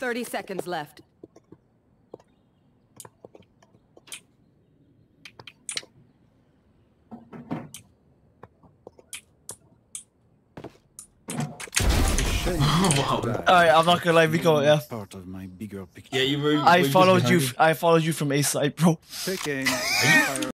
30 seconds left. Wow. Alright, I'm not gonna lie, we got it, yeah. Part of my bigger picture. Yeah, you were. I followed you from A side, bro. Taking